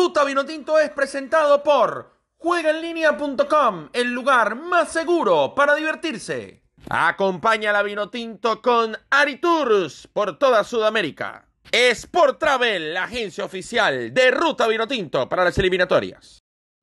Ruta Vinotinto es presentado por juegaenlinea.com, el lugar más seguro para divertirse. Acompaña a la Vinotinto con Aritours por toda Sudamérica. Sport Travel, la agencia oficial de Ruta Vinotinto para las eliminatorias.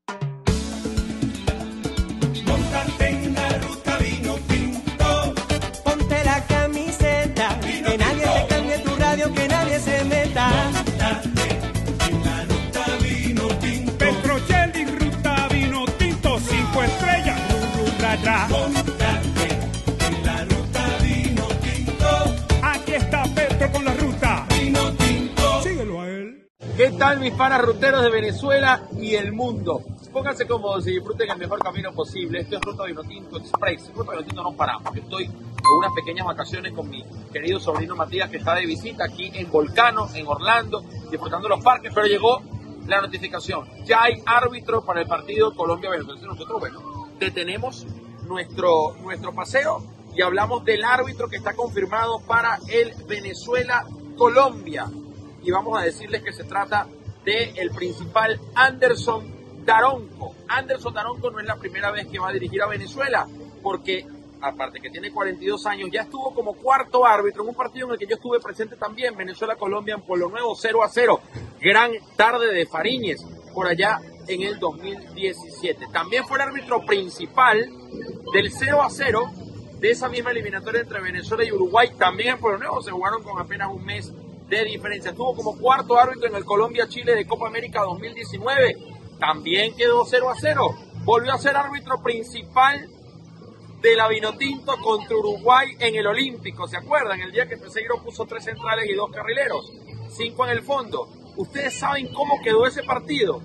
Móntate en la Ruta Vinotinto. Ponte la camiseta, Vinotinto. que nadie te cambie tu radio, que nadie se meta. Móntate en la Ruta Vinotinto. Petrocelli, Ruta Vinotinto, 5 estrellas, ra. Móntate en la Ruta Vinotinto. Aquí está Petro con la Ruta Vinotinto. Síguelo a él. ¿Qué tal, mis panas ruteros de Venezuela y el mundo? Pónganse cómodos y disfruten el mejor camino posible. Esto es Ruta Vinotinto Express. Ruta Vinotinto no paramos. Estoy en unas pequeñas vacaciones con mi querido sobrino Matías, que está de visita aquí en Volcano, en Orlando, disfrutando los parques, pero llegó la notificación. Ya hay árbitro para el partido Colombia-Venezuela. Nosotros, bueno, detenemos nuestro paseo y hablamos del árbitro que está confirmado para el Venezuela-Colombia. Y vamos a decirles que se trata del principal Anderson Daronco. Anderson Daronco no es la primera vez que va a dirigir a Venezuela, porque aparte que tiene 42 años, ya estuvo como cuarto árbitro en un partido en el que yo estuve presente también, Venezuela-Colombia en Pueblo Nuevo, 0-0. Gran tarde de Fariñez, por allá en el 2017. También fue el árbitro principal del 0-0 de esa misma eliminatoria entre Venezuela y Uruguay, también en Pueblo Nuevo. Se jugaron con apenas un mes de diferencia. Estuvo como cuarto árbitro en el Colombia-Chile de Copa América 2019. También quedó 0-0. Volvió a ser árbitro principal de la Vinotinto contra Uruguay en el Olímpico. ¿Se acuerdan? El día que Peseiro puso 3 centrales y 2 carrileros, 5 en el fondo. ¿Ustedes saben cómo quedó ese partido?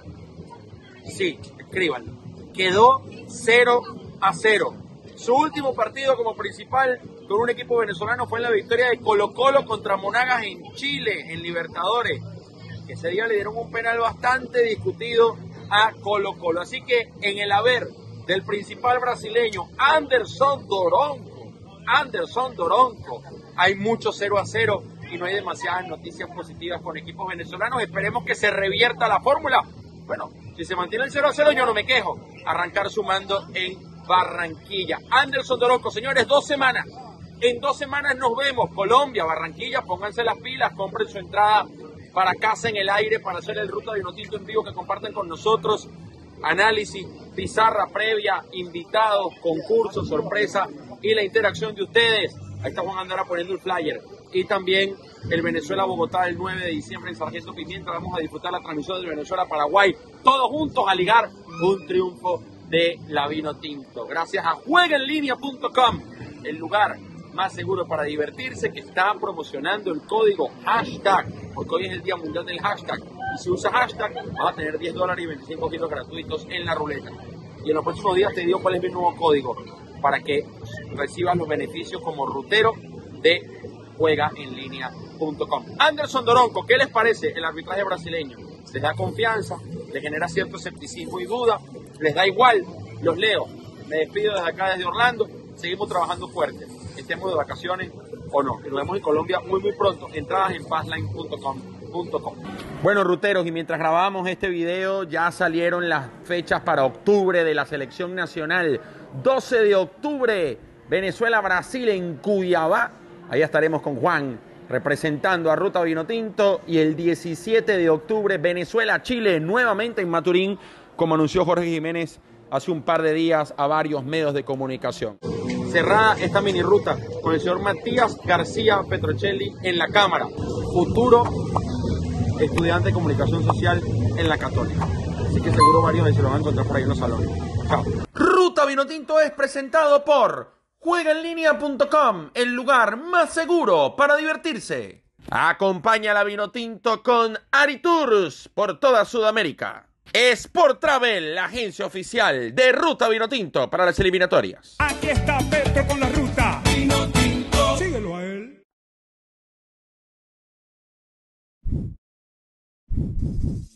Sí, escríbanlo. Quedó 0-0. Su último partido como principal con un equipo venezolano fue en la victoria de Colo-Colo contra Monagas en Chile, en Libertadores. Ese día le dieron un penal bastante discutido a Colo-Colo. Así que en el haber del principal brasileño, Anderson Daronco, hay mucho 0-0 y no hay demasiadas noticias positivas con equipos venezolanos. Esperemos que se revierta la fórmula. Bueno, si se mantiene el 0-0 yo no me quejo. Arrancar sumando en Barranquilla. Anderson Daronco, señores, 2 semanas. En 2 semanas nos vemos. Colombia, Barranquilla, pónganse las pilas, compren su entrada para Casa en el Aire, para hacer el Ruta Vinotinto en vivo que comparten con nosotros. Análisis, pizarra previa, invitados, concursos, sorpresa y la interacción de ustedes. Ahí está Juan Andara poniendo el flyer. Y también el Venezuela-Bogotá el 9 de diciembre en Sargento Pimienta. Vamos a disfrutar la transmisión del Venezuela-Paraguay. Todos juntos a ligar un triunfo de la Vinotinto. Gracias a juegaenlinea.com, el lugar más seguro para divertirse, que está promocionando el código hashtag, porque hoy es el Día Mundial del Hashtag. Y si usas hashtag, vas a tener $10 y 25 kilos gratuitos en la ruleta. Y en los próximos días te digo cuál es mi nuevo código para que recibas los beneficios como rutero de juegaenlinea.com. Anderson Daronco, ¿qué les parece el arbitraje brasileño? ¿Les da confianza? ¿Les genera cierto escepticismo y duda? ¿Les da igual? Los leo. Me despido desde acá, desde Orlando. Seguimos trabajando fuerte, estemos de vacaciones o no. Y nos vemos en Colombia muy pronto. Entradas en fastline.com. Bueno, ruteros, y mientras grabábamos este video ya salieron las fechas para octubre de la selección nacional. 12 de octubre, Venezuela-Brasil en Cuiabá. Ahí estaremos con Juan representando a Ruta Vinotinto. Y el 17 de octubre, Venezuela-Chile nuevamente en Maturín, como anunció Jorge Jiménez hace un par de días a varios medios de comunicación. Cerrada esta mini ruta con el señor Matías García Petrocelli en la cámara, futuro estudiante de comunicación social en la Católica. Así que seguro varios de se lo van a encontrar por ahí en los salones. Chao. Ruta Vinotinto es presentado por juegaenlinea.com, el lugar más seguro para divertirse. Acompaña a la Vinotinto con Aritours por toda Sudamérica. Sport Travel, la agencia oficial de Ruta Vinotinto para las eliminatorias. Aquí está Petro con la Ruta Vinotinto. Síguelo a él.